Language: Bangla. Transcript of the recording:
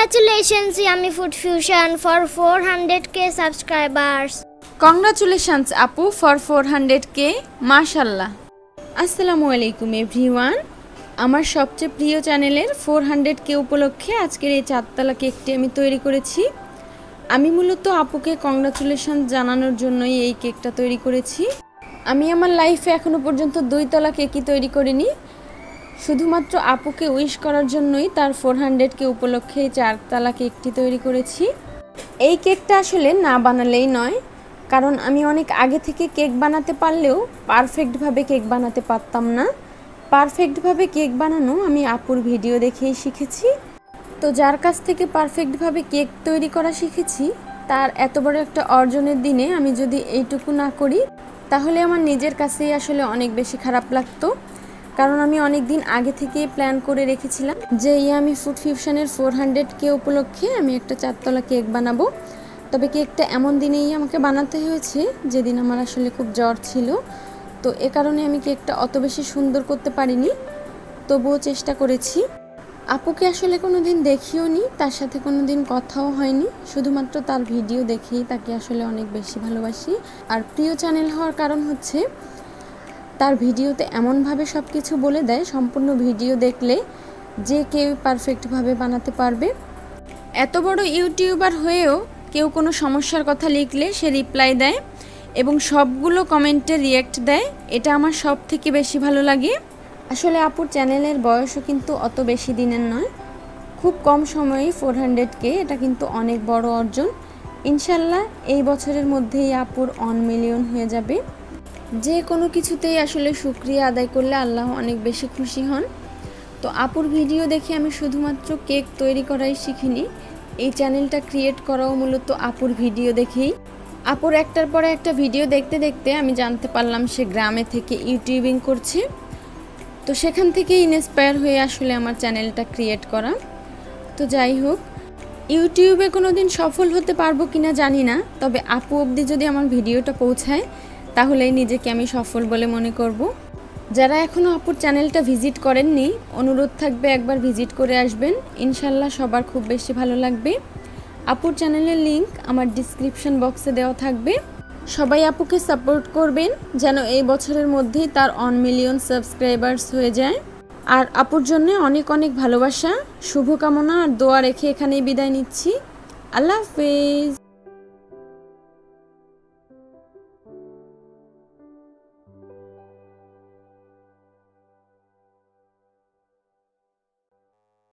Congratulations Yummy Food Fusion for 400k subscribers. Congratulations Apu for 400k. মাশাআল্লাহ। আসসালামু আলাইকুম এভরিওয়ান। আমার সবচেয়ে প্রিয় চ্যানেলের 400k উপলক্ষে আজকের এই চারতলা কেকটি আমি তৈরি করেছি। আমি মূলত আপুকে কংগ্রাচুলেশন জানানোর জন্যই এই কেকটা তৈরি করেছি। আমি আমার লাইফে এখনো পর্যন্ত 2 তলা কেকই তৈরি করিনি। শুধুমাত্র আপুকে উইশ করার জন্যই তার 400k উপলক্ষে এই চারতলা কেকটি তৈরি করেছি। এই কেকটা আসলে না বানালেই নয়, কারণ আমি অনেক আগে থেকে কেক বানাতে পারলেও পারফেক্টভাবে কেক বানাতে পারতাম না। পারফেক্টভাবে কেক বানানো আমি আপুর ভিডিও দেখেই শিখেছি। তো যার কাছ থেকে পারফেক্টভাবে কেক তৈরি করা শিখেছি, তার এত বড় একটা অর্জনের দিনে আমি যদি এইটুকু না করি, তাহলে আমার নিজের কাছেই আসলে অনেক বেশি খারাপ লাগতো। কারণ আমি অনেক দিন আগে থেকেই প্ল্যান করে রেখেছিলাম যে ইয়ামি ফুড ফিউশনের 400k উপলক্ষে আমি একটা চারতলা কেক বানাবো। তবে কেকটা এমন দিনেই আমাকে বানাতে হয়েছে যেদিন আমার আসলে খুব জ্বর ছিল। তো এ কারণে আমি কেকটা অত বেশি সুন্দর করতে পারিনি, তবুও চেষ্টা করেছি। আপুকে আসলে কোনো দিন দেখিও নি, তার সাথে কোনো দিন কথাও হয়নি, শুধুমাত্র তার ভিডিও দেখেই তাকে আসলে অনেক বেশি ভালোবাসি। আর প্রিয় চ্যানেল হওয়ার কারণ হচ্ছে তার ভিডিওতে এমনভাবে সব কিছু বলে দেয়, সম্পূর্ণ ভিডিও দেখলে যে কেউ পারফেক্টভাবে বানাতে পারবে। এত বড় ইউটিউবার হয়েও কেউ কোনো সমস্যার কথা লিখলে সে রিপ্লাই দেয় এবং সবগুলো কমেন্টে রিয়্যাক্ট দেয়। এটা আমার সব থেকে বেশি ভালো লাগে। আসলে আপুর চ্যানেলের বয়সও কিন্তু অত বেশি দিনের নয়, খুব কম সময়েই 400k, এটা কিন্তু অনেক বড় অর্জন। ইনশাল্লাহ এই বছরের মধ্যেই আপুর 1 মিলিয়ন হয়ে যাবে। যে কোনো কিছুতেই আসলে শুকরিয়া আদায় করলে আল্লাহ অনেক বেশি খুশি হন। তো আপুর ভিডিও দেখে আমি শুধুমাত্র কেক তৈরি করাই শিখিনি, এই চ্যানেলটা ক্রিয়েট করাও মূলত আপুর ভিডিও দেখেই। আপুর একটার পরে একটা ভিডিও দেখতে দেখতে আমি জানতে পারলাম সে গ্রামে থেকে ইউটিউবিং করছে। তো সেখান থেকে ইন্সপায়ার হয়ে আসলে আমার চ্যানেলটা ক্রিয়েট করা। তো যাই হোক, ইউটিউবে কোনো দিন সফল হতে পারবো কিনা জানি না, তবে আপু অবধি যদি আমার ভিডিওটা পৌঁছায় তাহলেই নিজেকে আমি সফল বলে মনে করব। যারা এখনও আপুর চ্যানেলটা ভিজিট করেননি, অনুরোধ থাকবে একবার ভিজিট করে আসবেন, ইনশাল্লাহ সবার খুব বেশি ভালো লাগবে। আপুর চ্যানেলের লিংক আমার ডিসক্রিপশন বক্সে দেওয়া থাকবে। সবাই আপুকে সাপোর্ট করবেন যেন এই বছরের মধ্যেই তার 1 মিলিয়ন সাবস্ক্রাইবার্স হয়ে যায়। আর আপুর জন্য অনেক অনেক ভালোবাসা, শুভকামনা আর দোয়া রেখে এখানেই বিদায় নিচ্ছি। আল্লাহ হাফেজ।